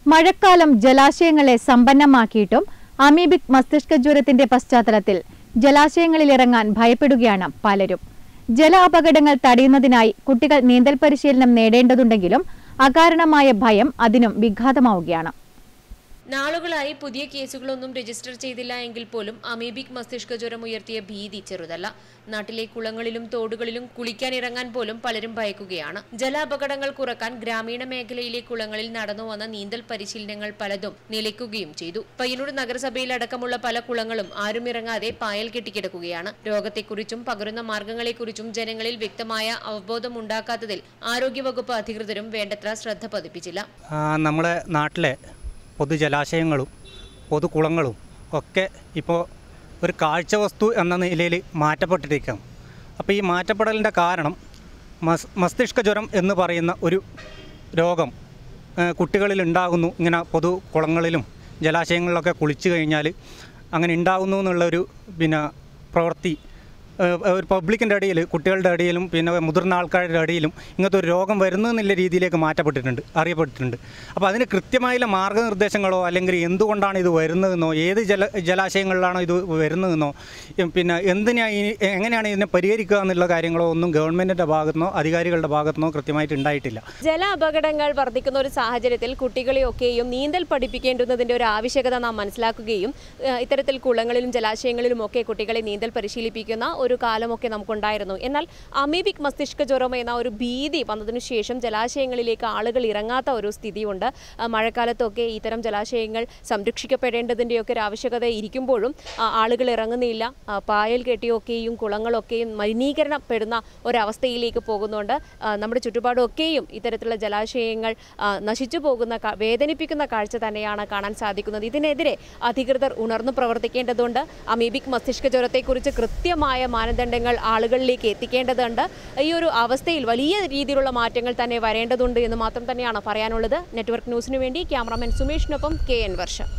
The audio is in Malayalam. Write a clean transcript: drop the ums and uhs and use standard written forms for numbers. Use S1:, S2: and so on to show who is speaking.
S1: മഴക്കാലം ജലാശയങ്ങളെ സമ്പന്നമാക്കിയിട്ടും അമീബിക് മസ്തിഷ്കജ്വരത്തിന്റെ പശ്ചാത്തലത്തിൽ ജലാശയങ്ങളിലിറങ്ങാൻ ഭയപ്പെടുകയാണ് പലരും. ജല അപകടങ്ങൾ തടയുന്നതിനായി കുട്ടികൾ നീന്തൽ പരിശീലനം നേടേണ്ടതുണ്ടെങ്കിലും അകാരണമായ ഭയം അതിനും വിഘാതമാവുകയാണ്.
S2: നാളുകളായി പുതിയ കേസുകളൊന്നും രജിസ്റ്റർ ചെയ്തില്ല എങ്കിൽ പോലും അമീബിക് മസ്തിഷ്കജ്വരം ഉയർത്തിയ ഭീതി ചെറുതല്ല. നാട്ടിലെ കുളങ്ങളിലും തോടുകളിലും കുളിക്കാനിറങ്ങാൻ പോലും പലരും ഭയക്കുകയാണ്. ജല അപകടങ്ങൾ കുറക്കാൻ ഗ്രാമീണ മേഖലയിലെ കുളങ്ങളിൽ നടന്നുവന്ന നീന്തൽ പരിശീലനങ്ങൾ പലതും നിലയ്ക്കുകയും ചെയ്തു. പയ്യന്നൂർ നഗരസഭയിലടക്കമുള്ള പല കുളങ്ങളും ആരും ഇറങ്ങാതെ പായൽ കെട്ടിക്കിടക്കുകയാണ്. രോഗത്തെക്കുറിച്ചും പകരുന്ന മാർഗങ്ങളെക്കുറിച്ചും ജനങ്ങളിൽ വ്യക്തമായ അവബോധം ഉണ്ടാക്കാത്തതിൽ ആരോഗ്യവകുപ്പ് അധികൃതരും വേണ്ടത്ര ശ്രദ്ധ പതിപ്പിച്ചില്ല.
S3: നമ്മുടെ നാട്ടിലെ പൊതുജലാശയങ്ങളും പൊതുകുളങ്ങളും ഒക്കെ ഇപ്പോൾ ഒരു കാഴ്ചവസ്തു എന്ന നിലയിൽ മാറ്റപ്പെട്ടിരിക്കുകയാണ്. അപ്പോൾ ഈ മാറ്റപ്പെടലിൻ്റെ കാരണം മസ്തിഷ്കജ്വരം എന്ന് പറയുന്ന ഒരു രോഗം കുട്ടികളിൽ ഉണ്ടാകുന്നു. ഇങ്ങനെ പൊതുകുളങ്ങളിലും ജലാശയങ്ങളിലൊക്കെ കുളിച്ചു കഴിഞ്ഞാൽ അങ്ങനെ ഉണ്ടാകുന്നു എന്നുള്ളൊരു പ്രവൃത്തി ഒരു പബ്ലിക്കിൻ്റെ ഇടയിൽ, കുട്ടികളുടെ ഇടയിലും മുതിർന്ന ആൾക്കാരുടെ ഇടയിലും ഇങ്ങനത്തെ ഒരു രോഗം വരുന്നതെന്നുള്ള രീതിയിലേക്ക് അറിയപ്പെട്ടിട്ടുണ്ട്. അപ്പോൾ അതിന് കൃത്യമായ മാർഗ്ഗനിർദ്ദേശങ്ങളോ അല്ലെങ്കിൽ എന്തുകൊണ്ടാണ് ഇത് വരുന്നതെന്നോ, ഏത് ജലാശയങ്ങളിലാണോ ഇത് വരുന്നതെന്നോ, എങ്ങനെയാണ് ഇതിനെ പരിഹരിക്കുക എന്നുള്ള കാര്യങ്ങളോ ഒന്നും ഗവൺമെൻറ്റിൻ്റെ ഭാഗത്തുനിന്നോ അധികാരികളുടെ ഭാഗത്തുനിന്നോ കൃത്യമായിട്ട് ഉണ്ടായിട്ടില്ല.
S2: ജല അപകടങ്ങൾ വർദ്ധിക്കുന്ന ഒരു സാഹചര്യത്തിൽ കുട്ടികളെയൊക്കെയും നീന്തൽ പഠിപ്പിക്കേണ്ടുന്നതിൻ്റെ ഒരു ആവശ്യകത നാം മനസ്സിലാക്കുകയും ഇത്തരത്തിൽ കുളങ്ങളിലും ജലാശയങ്ങളിലും ഒക്കെ കുട്ടികളെ നീന്തൽ പരിശീലിപ്പിക്കുന്ന ഒരു കാലമൊക്കെ നമുക്കുണ്ടായിരുന്നു. എന്നാൽ അമീബിക് മസ്തിഷ്കജ്വരം എന്ന ഒരു ഭീതി വന്നതിനു ശേഷം ജലാശയങ്ങളിലേക്ക് ആളുകൾ ഇറങ്ങാത്ത ഒരു സ്ഥിതിയുണ്ട്. മഴക്കാലത്തൊക്കെ ഇത്തരം ജലാശയങ്ങൾ സംരക്ഷിക്കപ്പെടേണ്ടതിൻ്റെയൊക്കെ ഒരു ആവശ്യകത ഇരിക്കുമ്പോഴും ആളുകൾ ഇറങ്ങുന്നില്ല. പായൽ കെട്ടിയൊക്കെയും കുളങ്ങളൊക്കെയും മലിനീകരണപ്പെടുന്ന ഒരവസ്ഥയിലേക്ക് പോകുന്നുണ്ട്. നമ്മുടെ ചുറ്റുപാടൊക്കെയും ഇത്തരത്തിലുള്ള ജലാശയങ്ങൾ നശിച്ചു പോകുന്ന, വേദനിപ്പിക്കുന്ന കാഴ്ച തന്നെയാണ് കാണാൻ സാധിക്കുന്നത്. ഇതിനെതിരെ അധികൃതർ ഉണർന്നു പ്രവർത്തിക്കേണ്ടതുണ്ട്. അമീബിക് മസ്തിഷ്കജ്വരത്തെക്കുറിച്ച് കൃത്യമായ മാനദണ്ഡങ്ങൾ ആളുകളിലേക്ക് എത്തിക്കേണ്ടതുണ്ട്. ഈ ഒരു അവസ്ഥയിൽ വലിയ രീതിയിലുള്ള മാറ്റങ്ങൾ തന്നെ വരേണ്ടതുണ്ട് എന്ന് മാത്രം തന്നെയാണ് പറയാനുള്ളത്. നെറ്റ്വർക്ക് ന്യൂസിനു വേണ്ടി ക്യാമറാമാൻ സുമേഷിനൊപ്പം KN വർഷ.